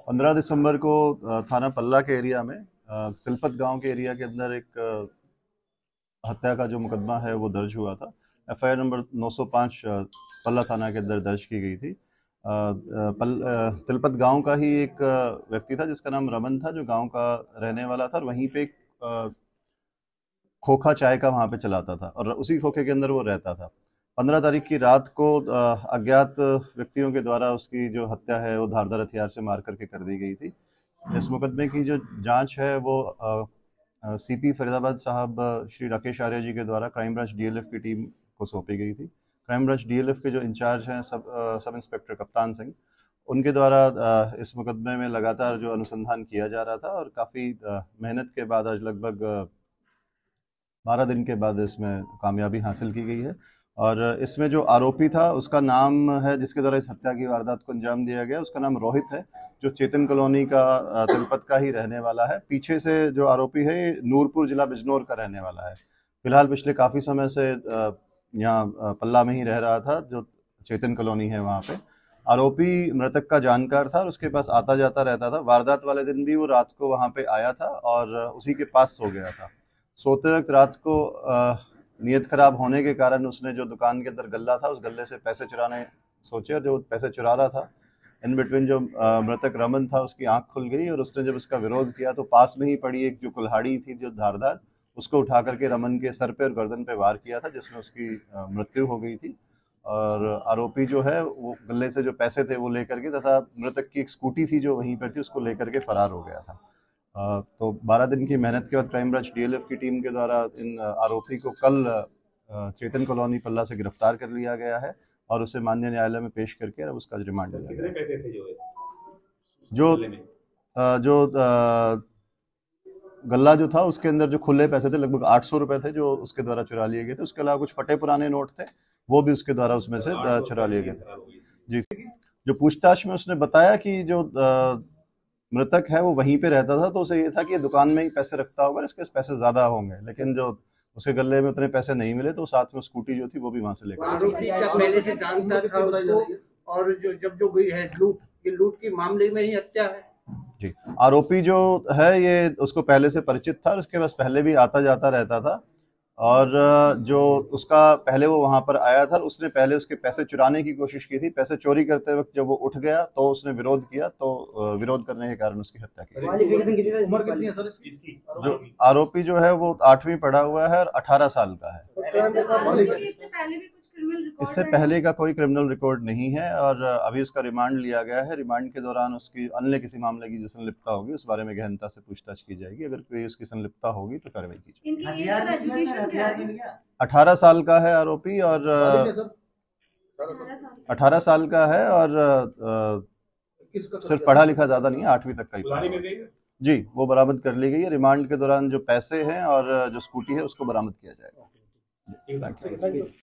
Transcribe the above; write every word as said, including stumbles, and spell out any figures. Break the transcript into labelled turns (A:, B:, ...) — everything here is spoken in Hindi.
A: पंद्रह दिसंबर को थाना पल्ला के एरिया में तिलपत गांव के एरिया के अंदर एक हत्या का जो मुकदमा है वो दर्ज हुआ था। एफ आई आर नंबर नौ सौ पाँच पल्ला थाना के अंदर दर्ज की गई थी। पल तिलपत गांव का ही एक व्यक्ति था जिसका नाम रमन था, जो गांव का रहने वाला था और वहीं पे एक खोखा चाय का वहाँ पे चलाता था और उसी खोखे के अंदर वो रहता था। पंद्रह तारीख की रात को अज्ञात व्यक्तियों के द्वारा उसकी जो हत्या है वो धारदार हथियार से मार करके कर दी गई थी। इस मुकदमे की जो जांच है वो सीपी फरीदाबाद साहब श्री राकेश आर्य जी के द्वारा crime branch D L F की टीम को सौंपी गई थी। Crime branch D L F के जो इंचार्ज हैं सब सब इंस्पेक्टर कप्तान सिंह, उनके द्वारा इस मुकदमे में लगातार जो अनुसंधान किया जा रहा था और काफ़ी मेहनत के बाद आज लगभग बारह दिन के बाद इसमें कामयाबी हासिल की गई है। और इसमें जो आरोपी था उसका नाम है, जिसके द्वारा इस हत्या की वारदात को अंजाम दिया गया, उसका नाम रोहित है, जो चेतन कॉलोनी का तिलपत का ही रहने वाला है। पीछे से जो आरोपी है नूरपुर जिला बिजनौर का रहने वाला है। फिलहाल पिछले काफ़ी समय से यहाँ पल्ला में ही रह रहा था, जो चेतन कॉलोनी है वहाँ पे। आरोपी मृतक का जानकार था और उसके पास आता जाता रहता था। वारदात वाले दिन भी वो रात को वहाँ पे आया था और उसी के पास सो गया था। सोते वक्त रात को नीयत खराब होने के कारण उसने जो दुकान के अंदर गल्ला था उस गल्ले से पैसे चुराने सोचे और जो पैसे चुरा रहा था, इन बिटवीन जो मृतक रमन था उसकी आंख खुल गई और उसने जब उसका विरोध किया तो पास में ही पड़ी एक जो कुल्हाड़ी थी जो धारदार, उसको उठा करके रमन के सर पे और गर्दन पे वार किया था, जिसमें उसकी मृत्यु हो गई थी। और आरोपी जो है वो गले से जो पैसे थे वो लेकर के तथा मृतक की एक स्कूटी थी जो वहीं पर थी उसको लेकर के फरार हो गया था। Uh, तो बारह दिन की मेहनत के बाद crime branch D L F की टीम के द्वारा इन आरोपी को कल चेतन कॉलोनी पल्ला से गिरफ्तार कर लिया गया है और उसे माननीय न्यायालय में पेश करके अब उसका रिमांड लिया गया।
B: कितने पैसे थे जो
A: जो आ, जो आ, गल्ला जो था उसके अंदर जो खुले पैसे थे लगभग आठ सौ रुपए थे जो उसके द्वारा चुरा लिए गए थे। उसके अलावा कुछ फटे पुराने नोट थे वो भी उसके द्वारा उसमें से चुरा लिए गए। जी, जो पूछताछ में उसने बताया कि जो आ, मृतक है वो वहीं पे रहता था, तो उसे ये था कि दुकान में ही पैसे रखता होगा, इसके पैसे ज्यादा होंगे, लेकिन जो उसके गले में उतने पैसे नहीं मिले तो साथ में स्कूटी जो थी वो भी वहां से लेकर
C: आरोपी क्या पहले से जानता था उसको? और जो जब जो गई है लूट, ये लूट के मामले में ही हत्या है।
A: जी, आरोपी जो है ये उसको पहले से परिचित था और उसके पास पहले भी आता जाता रहता था और जो उसका पहले वो वहां पर आया था, उसने पहले उसके पैसे चुराने की कोशिश की थी। पैसे चोरी करते वक्त जब वो उठ गया तो उसने विरोध किया, तो विरोद करने के कारण उसकी हत्या की।
C: उम्र कितनी है सर इसकी?
A: जो आरोपी जो है वो आठवीं पढ़ा हुआ है और अठारह साल का है। इससे पहले का कोई क्रिमिनल रिकॉर्ड नहीं है और अभी उसका रिमांड लिया गया है। रिमांड के दौरान उसकी अन्य किसी मामले की जो संलिप्तता होगी उस बारे में गहनता से पूछताछ की जाएगी। अगर कोई उसकी संलिप्तता होगी तो कार्रवाई की जाएगी। अठारह साल का है आरोपी और अठारह साल का है और सिर्फ पढ़ा लिखा ज्यादा नहीं है, आठवीं तक का ही। जी, वो बरामद कर ली गई है। रिमांड के दौरान जो पैसे हैं और जो स्कूटी है उसको बरामद किया जाएगा।